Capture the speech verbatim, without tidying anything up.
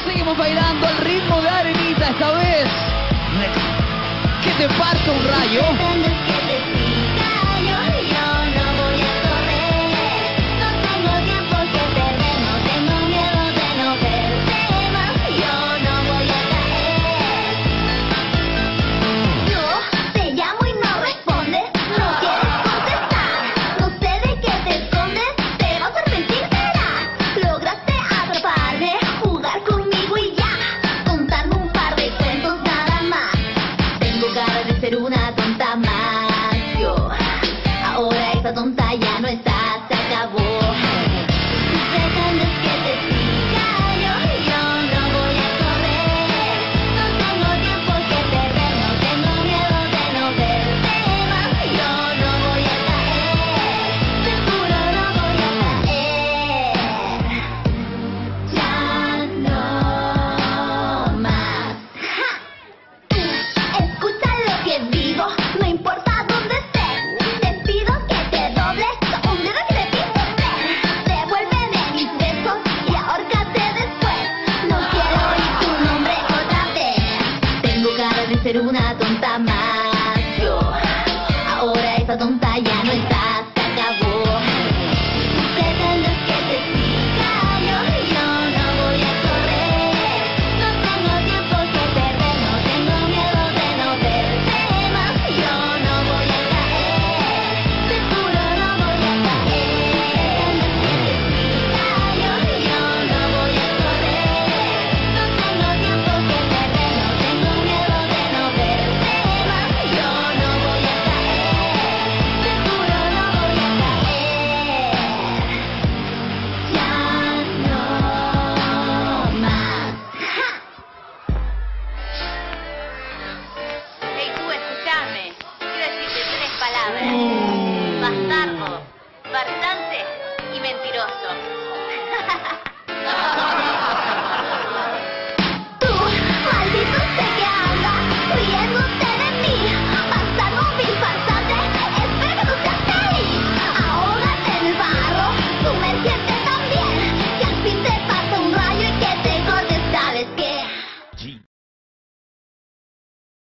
seguimos bailando al ritmo de Arenita esta vez. Que te parta un rayo. Una tonta más yo. Ahora esa tonta ya no está, se acabó. Si pretendes que te siga yo, yo no voy a correr. No tengo tiempo que perder, no tengo miedo de no verte más. Yo no voy a caer, seguro no voy a caer. Ya no más. ¡Ja! Escucha lo que digo, no importa dónde estés. Te pido que te dobles, un dedo que te pise. Devuélveme mis besos y ahórcate después. No quiero oír tu nombre otra vez. Tengo cara de ser una tonta más yo. Ahora esa tonta ya no está, se acabó. Si pretendes que te siga yo, yo no voy a correr. No tengo tiempo que perder, no tengo miedo de no verte más. Yo no voy a caer, seguro no voy a caer. Si pretendes que te siga yo, yo no voy a correr. No tengo tiempo que perder, no tengo miedo de no verte más. Yo no voy a caer, seguro no voy a caer. Ya no más. ¡Ja! Hey, tú, escuchame. Quiero decirte tres palabras. Bastardo.